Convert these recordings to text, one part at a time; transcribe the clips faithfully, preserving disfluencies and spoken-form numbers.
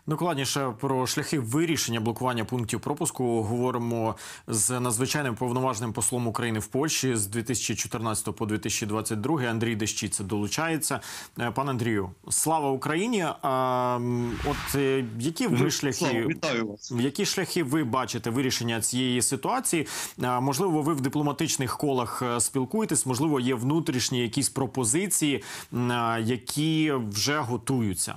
Докладніше про шляхи вирішення блокування пунктів пропуску говоримо з надзвичайним повноважним послом України в Польщі з дві тисячі чотирнадцятого по дві тисячі двадцять другий. Андрій Дещиця долучається. Пане Андрію, слава Україні! А, от які ви шляхи, вітаю вас. Які шляхи ви бачите вирішення цієї ситуації? А, можливо, ви в дипломатичних колах спілкуєтесь, можливо, є внутрішні якісь пропозиції, які вже готуються?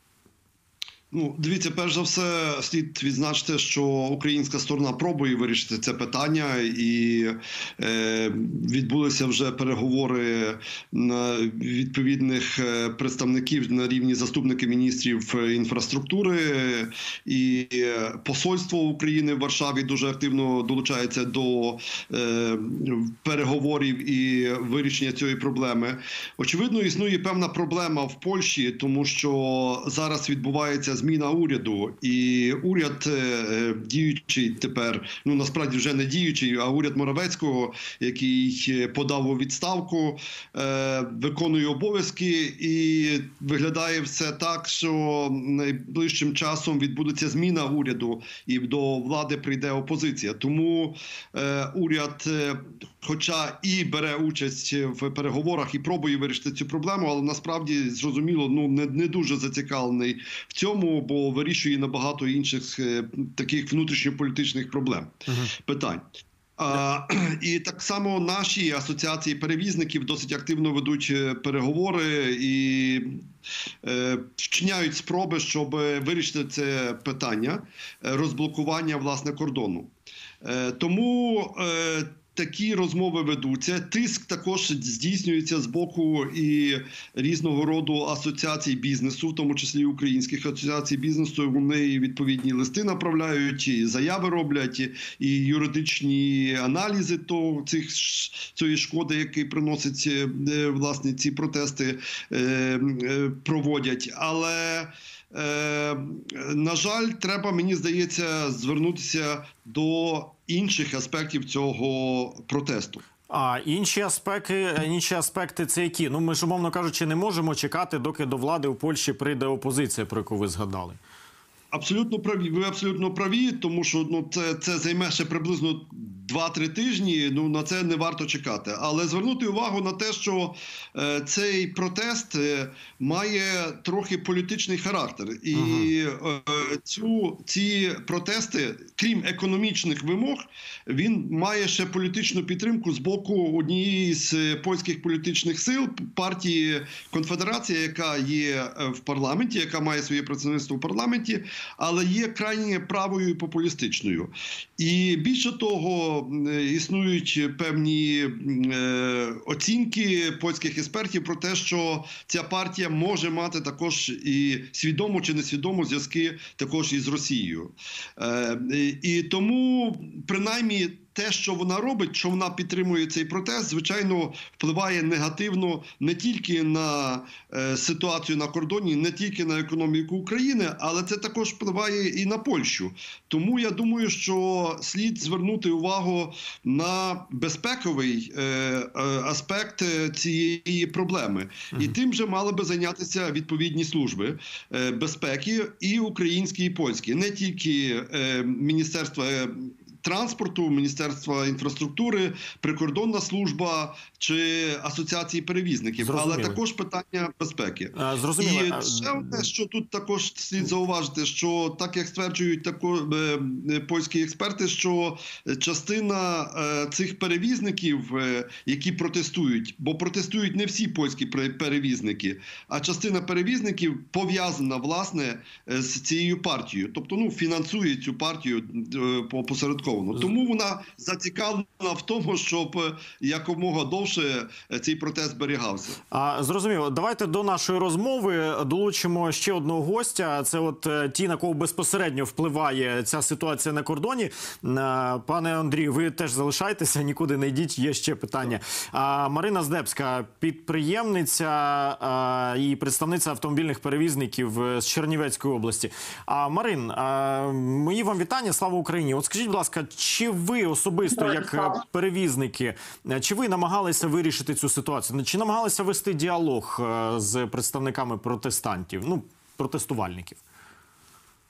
Ну, дивіться, перш за все, слід відзначити, що українська сторона пробує вирішити це питання, і е, відбулися вже переговори на відповідних представників на рівні заступників міністрів інфраструктури, і посольство України в Варшаві дуже активно долучається до е, переговорів і вирішення цієї проблеми. Очевидно, існує певна проблема в Польщі, тому що зараз відбувається зміна уряду, і уряд діючий тепер, ну насправді вже не діючий, а уряд Моравецького, який подав у відставку, виконує обов'язки, і виглядає все так, що найближчим часом відбудеться зміна уряду і до влади прийде опозиція. Тому уряд, хоча і бере участь в переговорах і пробує вирішити цю проблему, але насправді, зрозуміло, ну не, не дуже зацікавлений в цьому, бо вирішує набагато інших таких внутрішньополітичних проблем, uh-huh. питань. А, і так само наші асоціації перевізників досить активно ведуть переговори і е, вчиняють спроби, щоб вирішити це питання розблокування, власне, кордону. Е, тому е, такі розмови ведуться. Тиск також здійснюється з боку і різного роду асоціацій бізнесу, в тому числі українських асоціацій бізнесу. Вони відповідні листи направляють, і заяви роблять, і юридичні аналізи то, цих, цієї шкоди, які приносять власне ці протести, проводять. Але Е, на жаль, треба, мені здається, звернутися до інших аспектів цього протесту. А інші аспекти, інші аспекти це які? Ну, ми ж, умовно кажучи, не можемо чекати, доки до влади у Польщі прийде опозиція, про яку ви згадали. Абсолютно праві. Ви абсолютно праві, тому що ну, це, це займе ще приблизно два-три тижні, ну на це не варто чекати. Але звернути увагу на те, що е, цей протест е, має трохи політичний характер. І ага. е, цю, ці протести, крім економічних вимог, він має ще політичну підтримку з боку однієї з польських політичних сил, партії Конфедерація, яка є в парламенті, яка має своє представництво в парламенті, але є крайне правою і популістичною. І більше того, існують певні е, оцінки польських експертів про те, що ця партія може мати також і свідомо чи несвідомо зв'язки також із Росією. Е, і тому, принаймні, те, що вона робить, що вона підтримує цей протест, звичайно, впливає негативно не тільки на е, ситуацію на кордоні, не тільки на економіку України, але це також впливає і на Польщу. Тому я думаю, що слід звернути увагу на безпековий е, е, аспект цієї проблеми. Mm-hmm. І тим же мали би зайнятися відповідні служби е, безпеки і українські, і польські. Не тільки е, Міністерство транспорту, Міністерства інфраструктури, прикордонна служба чи асоціації перевізників, Зрозуміло. Але також питання безпеки. А, зрозуміло. І ще одне, що тут також слід зауважити, що так як стверджують тако, е, польські експерти, що частина е, цих перевізників, е, які протестують, бо протестують не всі польські перевізники, а частина перевізників пов'язана, власне, з цією партією. Тобто, ну, фінансує цю партію е, посередково. Тому вона зацікавлена в тому, щоб якомога довше цей протест зберігався. А, зрозуміло. Давайте до нашої розмови долучимо ще одного гостя. Це от ті, на кого безпосередньо впливає ця ситуація на кордоні. Пане Андрію, ви теж залишайтеся, нікуди не йдіть, є ще питання. А, Марина Здебська, підприємниця а, і представниця автомобільних перевізників з Чернівецької області. А, Марин, а, мої вам вітання, слава Україні. От скажіть, будь ласка, чи ви особисто, як перевізники, чи ви намагалися вирішити цю ситуацію? Чи намагалися вести діалог з представниками протестантів, ну, протестувальників?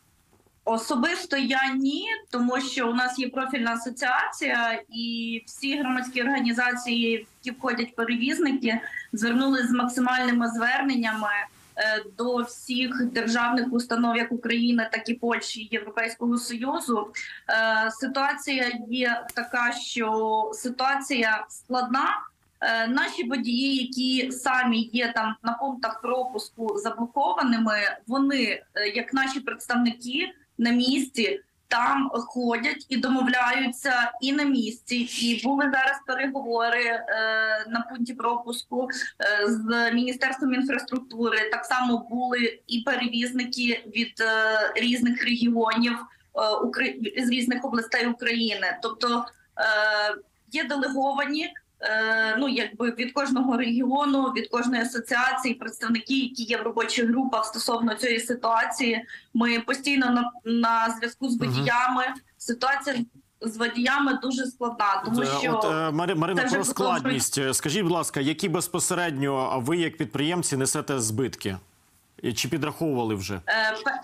Особисто я ні, тому що у нас є профільна асоціація, і всі громадські організації, які входять перевізники, звернулися з максимальними зверненнями е, до всіх державних установ, як України, так і Польщі, і Європейського Союзу. Е, Ситуація є така, що ситуація складна. Е, Наші водії, які самі є там на пунктах пропуску заблокованими, вони, е, як наші представники, на місці там ходять і домовляються і на місці. І були зараз переговори е, на пункті пропуску е, з Міністерством інфраструктури. Так само були і перевізники від е, різних регіонів е, Украї- з різних областей України. Тобто е, є делеговані, ну, якби від кожного регіону, від кожної асоціації, представники, які є в робочих групах стосовно цієї ситуації. Ми постійно на, на зв'язку з водіями. Ситуація з водіями дуже складна, тому що... От, е, Мари- Марина, це вже про складність. Скажіть, будь ласка, які безпосередньо ви, як підприємці, несете збитки? І чи підраховували вже? Е, пе-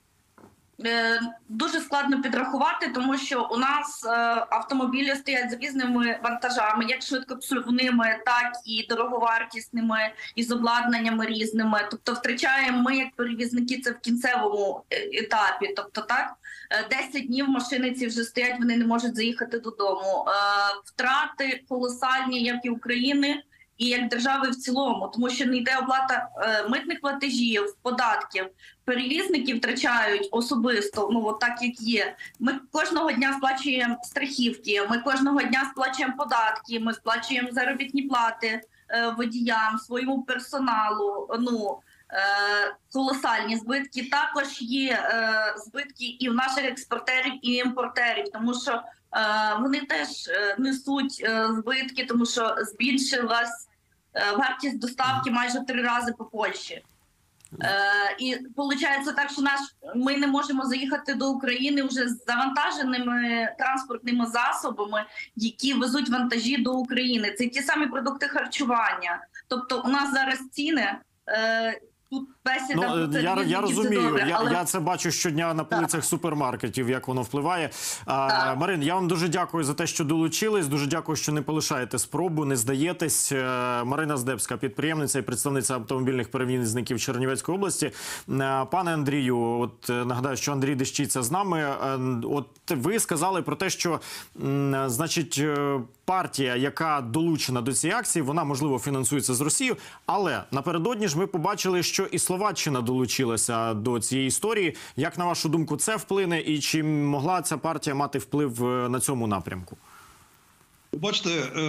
е, Дуже складно підрахувати, тому що у нас е, автомобілі стоять з різними вантажами, як швидкопсувними, так і дороговартісними, і з обладнаннями різними. Тобто втрачаємо ми, як перевізники, це в кінцевому е, етапі. Тобто так, е, десять днів машини ці вже стоять, вони не можуть заїхати додому. Е, Втрати колосальні, як і України, і як держави в цілому, тому що не йде оплата е, митних платежів, податків. Перевізники втрачають особисто, ну от так як є. Ми кожного дня сплачуємо страхівки, ми кожного дня сплачуємо податки, ми сплачуємо заробітні плати е, водіям, своєму персоналу. Ну е, колосальні збитки. Також є е, збитки і в наших експортерів, і імпортерів, тому що е, вони теж е, несуть е, збитки, тому що збільшилась е, вартість доставки майже в три рази по Польщі. Е, і виходить так, що наш ми не можемо заїхати до України вже з завантаженими транспортними засобами, які везуть вантажі до України. Це ті самі продукти харчування. Тобто у нас зараз ціни. Е, Тут бесіда, Ну, я, я розумію, добре, я, але... я це бачу щодня на полицях так. супермаркетів, як воно впливає. А, Марин, я вам дуже дякую за те, що долучились, дуже дякую, що не полишаєте спробу, не здаєтесь. Марина Здебська, підприємниця і представниця автомобільних перевізників Чернівецької області. Пане Андрію, от нагадаю, що Андрій Дещиця з нами. От ви сказали про те, що, значить, партія, яка долучена до цієї акції, вона, можливо, фінансується з Росією, але напередодні ж ми побачили, що і Словаччина долучилася до цієї історії. Як, на вашу думку, це вплине і чи могла ця партія мати вплив на цьому напрямку? Бачите,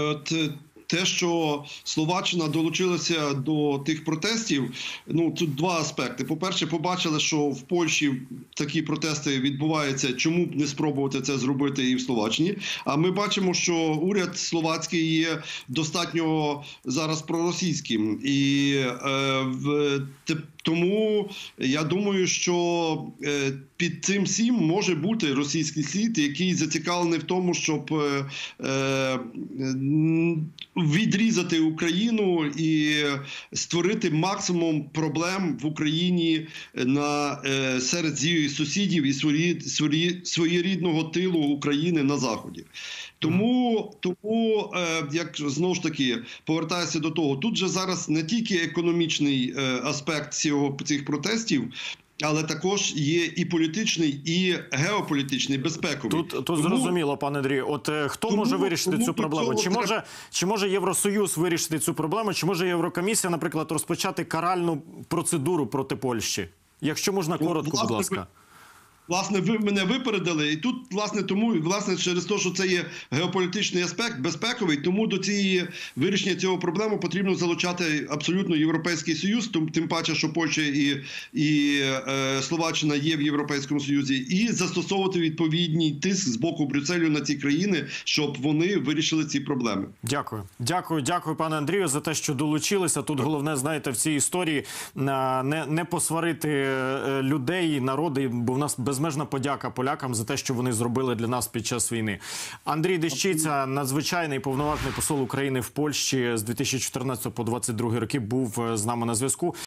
те, що Словаччина долучилася до тих протестів, ну тут два аспекти. По-перше, побачили, що в Польщі такі протести відбуваються, чому б не спробувати це зробити і в Словаччині. А ми бачимо, що уряд словацький є достатньо зараз проросійським. І е, в, те, тому я думаю, що е, під цим всім може бути російський слід, який зацікавлений в тому, щоб е, е, відрізати Україну і створити максимум проблем в Україні на, е, серед її сусідів і свої, свої, своєрідного тилу України на Заході. Тому, тому е, як знову ж таки, повертаюся до того, тут же зараз не тільки економічний е, аспект цього, цих протестів, але також є і політичний, і геополітичний, безпековий. Тут, тут тому, зрозуміло, пане Андрію. От е, хто тому, може вирішити тому цю проблему? Чи треба... може, чи може Євросоюз вирішити цю проблему? Чи може Єврокомісія, наприклад, розпочати каральну процедуру проти Польщі? Якщо можна, коротко, власне, будь ласка. Власне, ви мене випередили, і тут, власне, тому, власне, через те, що це є геополітичний аспект, безпековий, тому до цієї вирішення цього проблеми потрібно залучати абсолютно Європейський Союз, тим, тим паче, що Польща і, і е, Словаччина є в Європейському Союзі, і застосовувати відповідний тиск з боку Брюсселю на ці країни, щоб вони вирішили ці проблеми. Дякую. Дякую, дякую, пане Андрію, за те, що долучилися. Тут головне, знаєте, в цій історії не, не посварити людей, народи, бо в нас без безмежна подяка полякам за те, що вони зробили для нас під час війни. Андрій Дещиця, надзвичайний повноважний посол України в Польщі з дві тисячі чотирнадцятого по двадцять другий роки, був з нами на зв'язку.